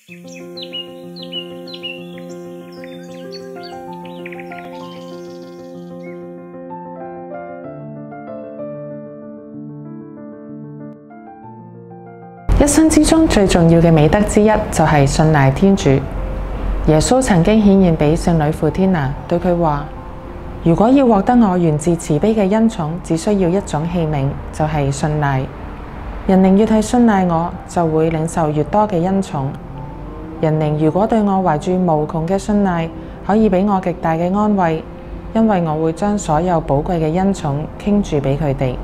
一生之中最重要嘅美德之一就係信賴天主。耶穌曾經顯現俾聖女傅天娜，對佢話：如果要獲得我源自慈悲嘅恩寵，只需要一種器皿，就係信賴。人靈越係信賴我，就會領受越多嘅恩寵。人靈如果對我懷住無窮嘅信賴，可以俾我極大嘅安慰，因為我會將所有寶貴嘅恩寵傾注俾佢哋。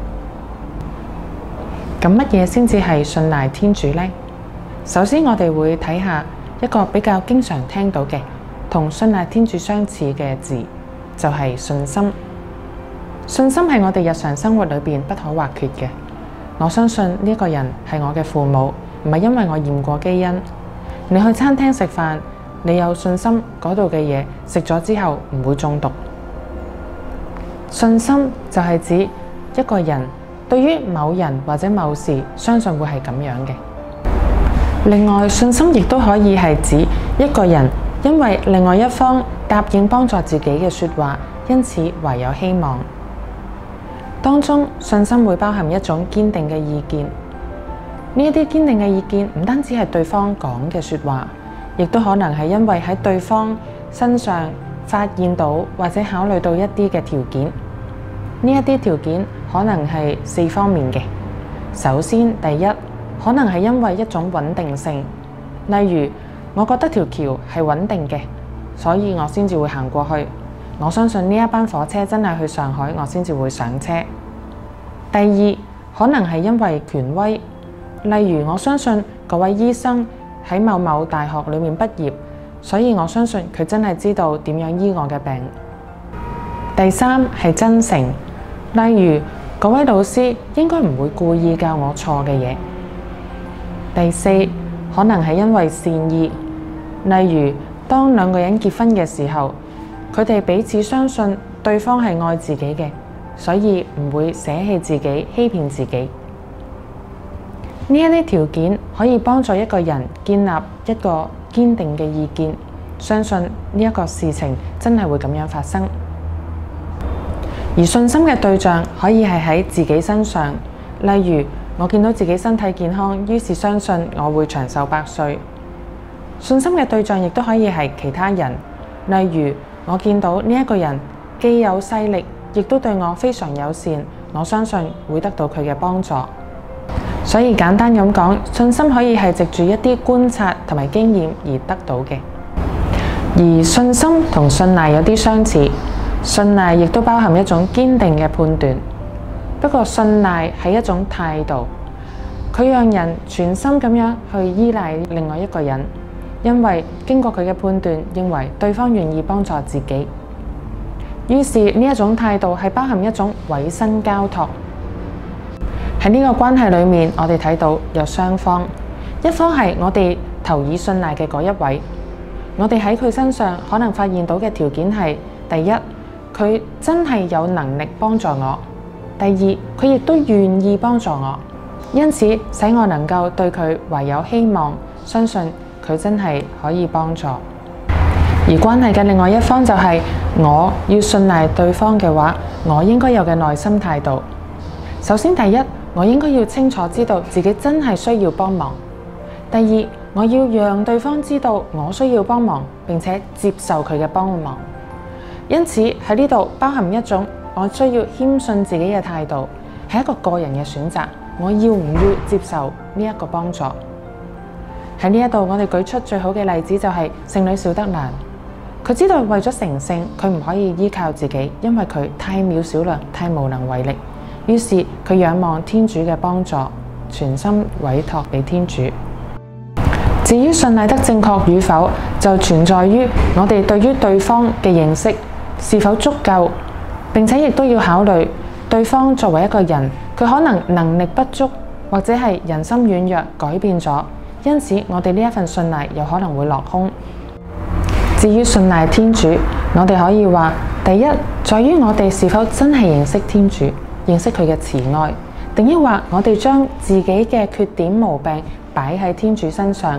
咁乜嘢先至係信賴天主呢？首先我哋會睇下一個比較經常聽到嘅同信賴天主相似嘅字，就係信心。信心係我哋日常生活裏邊不可或缺嘅。我相信呢個人係我嘅父母，唔係因為我驗過基因。你去餐廳食飯，你有信心嗰度嘅嘢食咗之後唔會中毒。信心就係指一個人對於某人或者某事相信會係咁樣嘅。另外，信心亦都可以係指一個人因為另外一方答應幫助自己嘅說話，因此懷有希望。當中信心會包含一種堅定嘅意見。呢一啲堅定嘅意見唔單止係對方講嘅說話，亦都可能係因為喺對方身上發現到或者考慮到一啲嘅條件。呢一啲條件可能係4方面嘅。首先，第一，可能係因為一種穩定性，例如我覺得條橋係穩定嘅，所以我先至會行過去。我相信呢一班火車真係去上海，我先至會上車。第二，可能係因為權威，例如我相信嗰位醫生喺某某大學裏面畢業，所以我相信佢真係知道點樣醫我嘅病。第三，係真誠。例如，嗰位老師應該唔會故意教我錯嘅嘢。第四，可能係因為善意。例如，當兩個人結婚嘅時候，佢哋彼此相信對方係愛自己嘅，所以唔會捨棄自己、欺騙自己。呢一啲條件可以幫助一個人建立一個堅定嘅意見，相信呢一個事情真係會咁樣發生。而信心嘅對象可以係喺自己身上，例如我見到自己身體健康，於是相信我會長壽100歲。信心嘅對象亦都可以係其他人，例如我見到呢一個人既有勢力，亦都對我非常友善，我相信會得到佢嘅幫助。所以簡單咁講，信心可以係藉住一啲觀察同埋經驗而得到嘅。而信心同信賴有啲相似。信賴亦都包含一種堅定嘅判斷，不過信賴係一種態度，佢讓人全心咁樣去依賴另外一個人，因為經過佢嘅判斷，認為對方願意幫助自己。於是呢一種態度係包含一種委身交託。喺呢個關係裏面，我哋睇到有雙方，一方係我哋投以信賴嘅嗰一位，我哋喺佢身上可能發現到嘅條件係：第一，佢真係有能力幫助我；第二，佢亦都願意幫助我，因此使我能夠對佢懷有希望，相信佢真係可以幫助。而關係嘅另外一方就係我要信賴對方嘅話，我應該有嘅內心態度。首先，第一，我應該要清楚知道自己真係需要幫忙；第二，我要讓對方知道我需要幫忙，並且接受佢嘅幫忙。因此喺呢度包含一種我需要謙遜自己嘅態度，係一個個人嘅選擇。我要唔要接受呢一個幫助？喺呢一度，我哋舉出最好嘅例子就係聖女小德蘭。佢知道為咗成聖，佢唔可以依靠自己，因為佢太渺小啦，太無能為力。於是佢仰望天主嘅幫助，全心委託俾天主。至於信賴得正確與否，就存在於我哋對於對方嘅認識是否足夠，並且亦都要考慮對方作為一個人，佢可能能力不足，或者係人心軟弱改變咗，因此我哋呢一份信賴有可能會落空。至於信賴天主，我哋可以話，第一，在於我哋是否真係認識天主，認識佢嘅慈愛，定抑或我哋將自己嘅缺點毛病擺喺天主身上，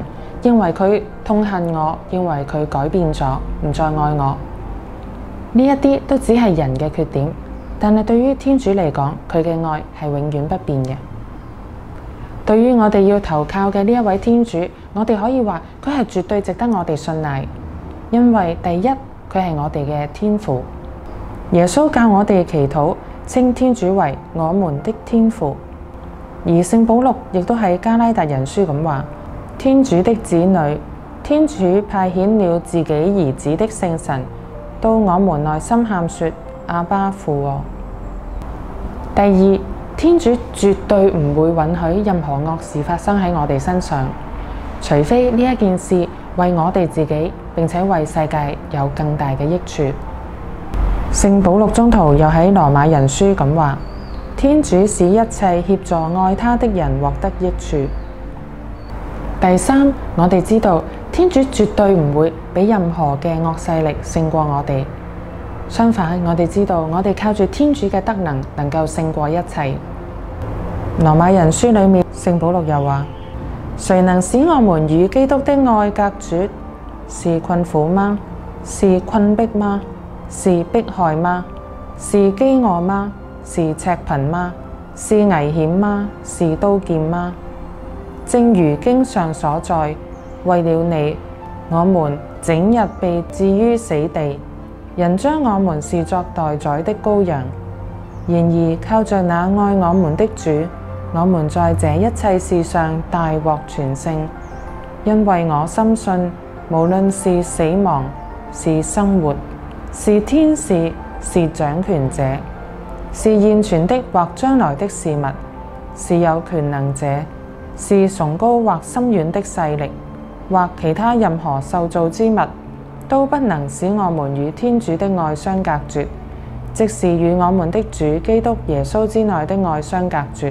認為佢痛恨我，認為佢改變咗，唔再愛我。呢一啲都只係人嘅缺點，但係對於天主嚟講，佢嘅愛係永遠不變嘅。對於我哋要投靠嘅呢一位天主，我哋可以話佢係絕對值得我哋信賴，因為第一，佢係我哋嘅天父。耶穌教我哋祈禱，稱天主為我們的天父。而聖保祿亦都喺加拉達人書咁話：天主的子女，天主派遣了自己兒子的聖神，到我們內心喊說：阿爸父啊。第二，天主絕對唔會允許任何惡事發生喺我哋身上，除非呢一件事為我哋自己，並且為世界有更大嘅益處。聖保祿宗徒又喺羅馬人書咁話：天主使一切協助愛他的人獲得益處。第三，我哋知道天主絕對唔會俾任何嘅惡勢力勝過我哋。相反，我哋知道我哋靠住天主嘅德能，能夠勝過一切。羅馬人書裏面，聖保祿又話：誰能使我們與基督的愛隔絕？是困苦嗎？是困迫嗎？是迫害嗎？是飢餓嗎？是赤貧嗎？是危險嗎？是刀劍嗎？正如經上所載，為了你，我們整日被置於死地，人將我們視作待宰的羔羊。然而靠着那愛我們的主，我們在這一切事上大獲全勝，因為我深信，無論是死亡，是生活，是天使，是掌權者，是現存的或將來的事物，是有權能者，是崇高或深遠的勢力，或其他任何受造之物，都不能使我們與天主的愛相隔絕，即是與我們的主基督耶穌之內的愛相隔絕。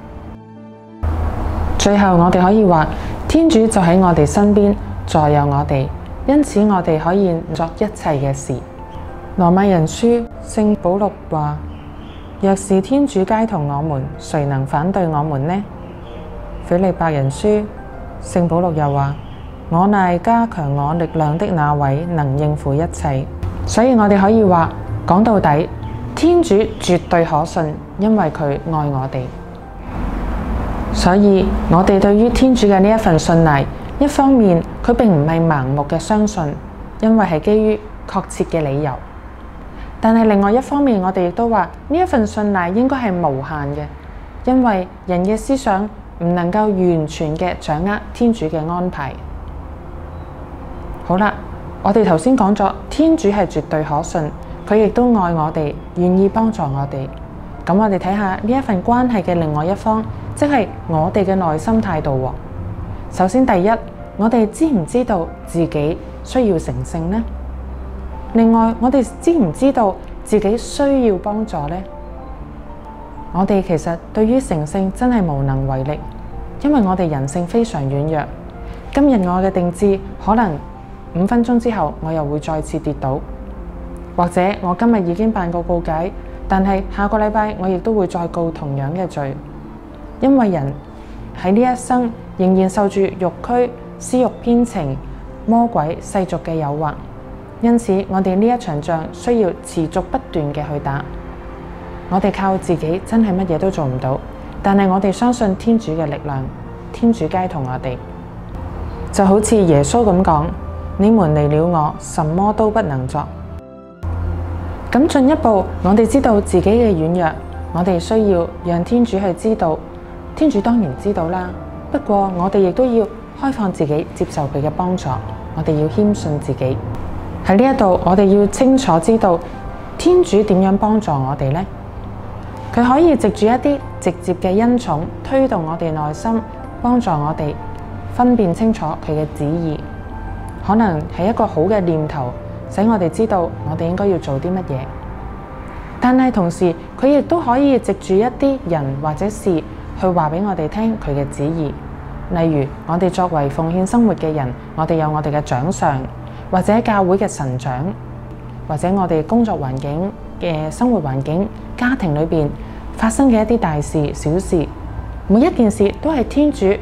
最後我哋可以話，天主就喺我哋身邊，助佑我哋，因此我哋可以作一切嘅事。羅馬人書聖保祿話：若是天主偕同我們，誰能反對我們呢？斐理伯人書聖保祿又話：我賴加強我力量的那位，能應付一切。所以我哋可以話，講到底，天主絕對可信，因為佢愛我哋。所以我哋對於天主嘅呢一份信賴，一方面佢並唔係盲目嘅相信，因為係基於確切嘅理由。但係另外一方面，我哋亦都話呢一份信賴應該係無限嘅，因為人嘅思想唔能夠完全嘅掌握天主嘅安排。好啦，我哋頭先講咗，天主係絕對可信，佢亦都愛我哋，願意幫助我哋。咁我哋睇下呢一份關係嘅另外一方，即係我哋嘅內心態度。首先第一，我哋知唔知道自己需要成聖呢？另外，我哋知唔知道自己需要幫助呢？我哋其實對於成聖真係無能為力，因為我哋人性非常軟弱。今日我嘅定志，可能5分鐘之後我又會再次跌倒，或者我今日已經辦過告解，但係下個禮拜我亦都會再告同樣嘅罪。因為人喺呢一生仍然受住肉軀、私欲偏情、魔鬼、世俗嘅誘惑，因此我哋呢一場仗需要持續不斷嘅去打。我哋靠自己真係乜嘢都做唔到，但係我哋相信天主嘅力量，天主偕同我哋。就好似耶穌咁講：你們離了我，什麼都不能作。咁進一步，我哋知道自己嘅軟弱，我哋需要讓天主去知道。天主當然知道啦，不過我哋亦都要開放自己，接受佢嘅幫助。我哋要謙遜自己。喺呢一度，我哋要清楚知道天主點樣幫助我哋呢？佢可以藉住一啲直接嘅恩寵，推動我哋內心，幫助我哋分辨清楚佢嘅旨意。可能係一個好嘅念頭，使我哋知道我哋應該要做啲乜嘢。但係同時，佢亦都可以藉住一啲人或者事去話俾我哋聽佢嘅旨意。例如，我哋作為奉獻生活嘅人，我哋有我哋嘅長上，或者教會嘅神長，或者我哋工作環境嘅生活環境、家庭裏邊發生嘅一啲大事、小事，每一件事都係天主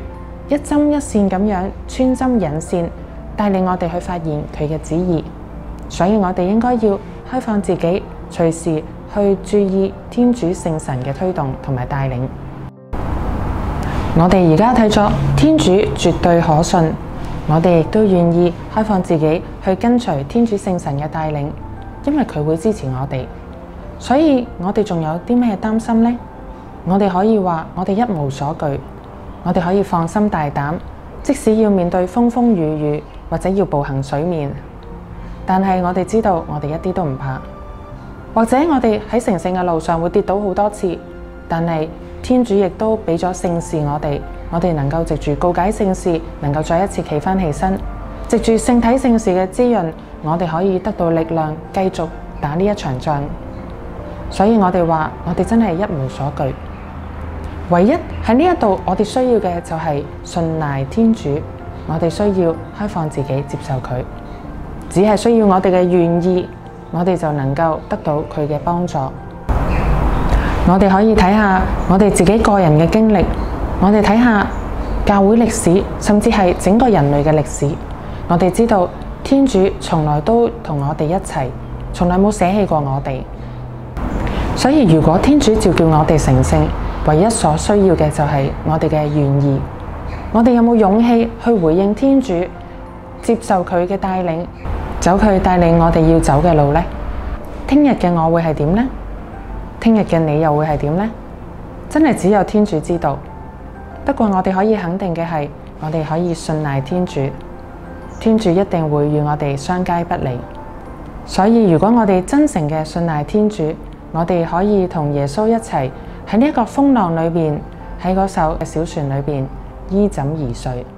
一針一線咁樣穿針引線，帶領我哋去發現佢嘅旨意。所以我哋應該要開放自己，隨時去注意天主聖神嘅推動同埋帶領。我哋而家睇咗天主絕對可信，我哋亦都願意開放自己去跟隨天主聖神嘅帶領，因為佢會支持我哋。所以我哋仲有啲咩擔心呢？我哋可以話我哋一無所懼，我哋可以放心大膽，即使要面對風風雨雨或者要步行水面，但係我哋知道我哋一啲都唔怕。或者我哋喺成聖嘅路上會跌倒好多次，但係天主亦都俾咗聖事我哋能夠藉住告解聖事，能夠再一次企返起身，藉住聖體聖事嘅滋潤，我哋可以得到力量，繼續打呢一場仗。所以我哋話，我哋真係一無所懼。唯一喺呢一度，我哋需要嘅就係信賴天主，我哋需要開放自己接受佢，只係需要我哋嘅願意，我哋就能夠得到佢嘅幫助。我哋可以睇下我哋自己個人嘅經歷，我哋睇下教會歷史，甚至係整個人類嘅歷史。我哋知道天主從來都同我哋一齊，從來冇捨棄過我哋。所以如果天主召叫我哋成聖，唯一所需要嘅就係我哋嘅願意。我哋有冇勇氣去回應天主，接受佢嘅帶領，走佢帶領我哋要走嘅路呢？聽日嘅我會係點呢？聽日嘅你又會係點呢？真係只有天主知道。不過我哋可以肯定嘅係，我哋可以信賴天主，天主一定會與我哋相偕不離。所以如果我哋真誠嘅信賴天主，我哋可以同耶穌一齊喺呢一個風浪裏邊，喺嗰艘嘅小船裏邊依枕而睡。